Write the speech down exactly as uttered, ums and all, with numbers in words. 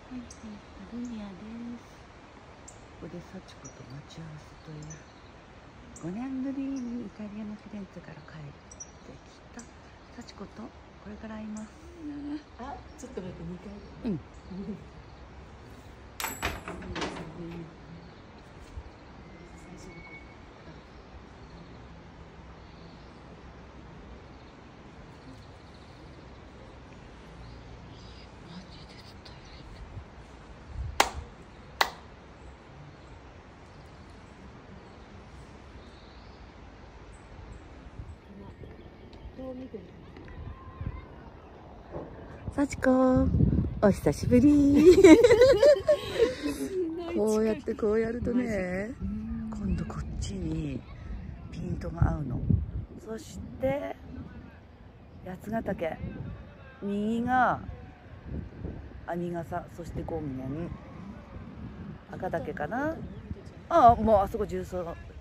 はい、アルニアです。ここで幸子と待ち合わせという。ごねんぶりにイタリアのフィレンツェから帰ってきた幸子とこれから会います。 あ、ちょっと待って、にかい。うん。 幸子、お久しぶり。こうやってこうやるとね、今度こっちにピントが合うの。そして八ヶ岳、右が兄笠、そして権現、赤岳かな。ああ、もうあそこ重曹